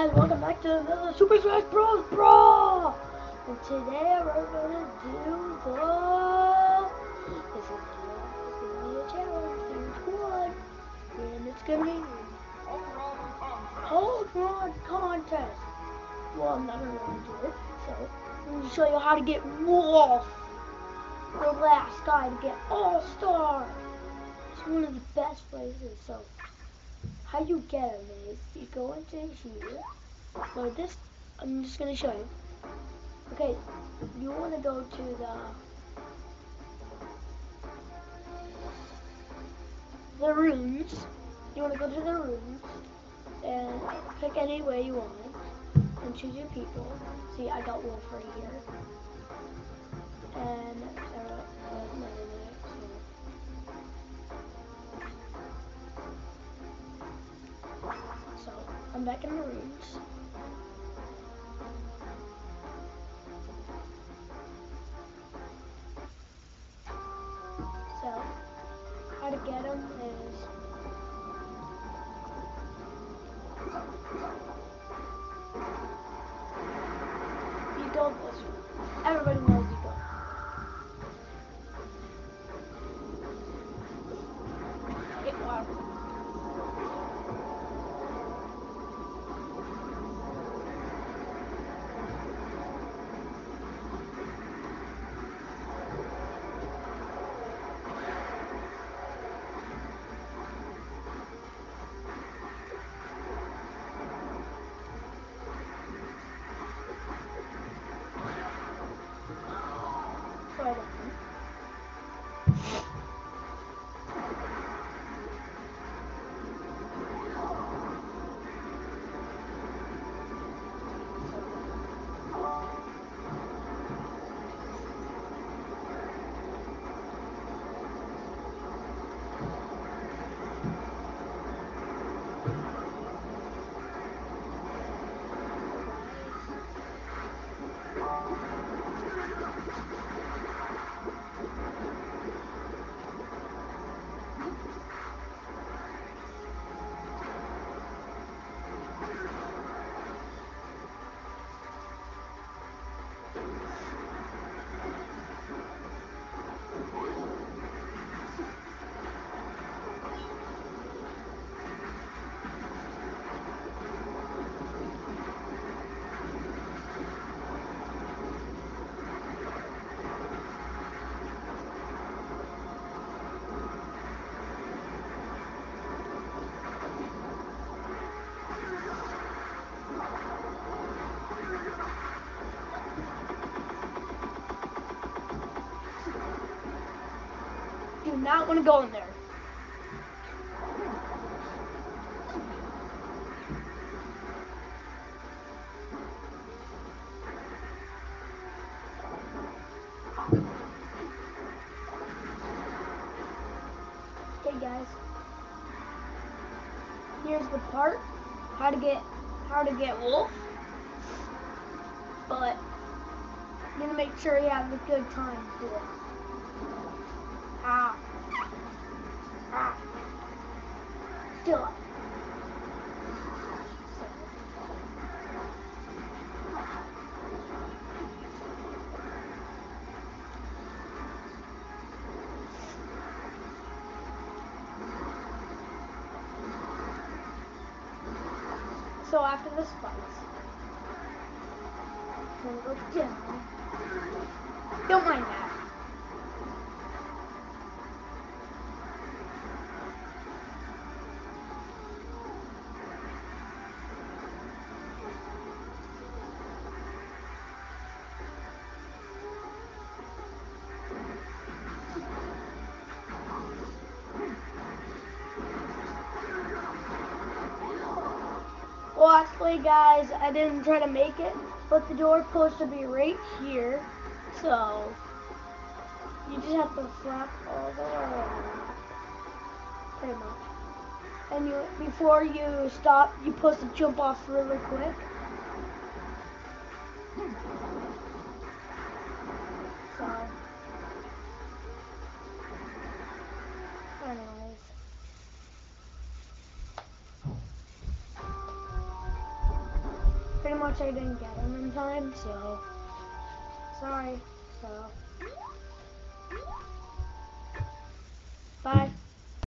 guys, welcome back to the Super Smash Bros. Brawl! And today we're gonna do it's gonna be a challenge, there's one. And it's gonna be Hold Rod Contest. Well, I'm not gonna really do it, so I'm gonna show you how to get Wolf, the last guy to get All-Star. It's one of the best places, so how you get him is you go into here. So this, I'm just going to show you. Okay, you want to go to the rooms. You want to go to the rooms and pick any way you want and choose your people. See, I got Wolf right here. And so I'm back in the rooms. So how to get them is you go this way. Everybody knows you go. Hit water. Right on. Do not want to go in there. Okay guys, here's the part, how to get Wolf, but you're gonna make sure you have a good time to do it. Ah. Ah. Still up. So after the spikes, I'm gonna go down. Don't mind that. Well, actually, guys, I didn't try to make it, but the door is supposed to be right here, so you just have to flap all the way around, pretty much. And before you stop, you're supposed to jump off really quick. So, anyways. pretty much I didn't get them in time, so sorry. So bye.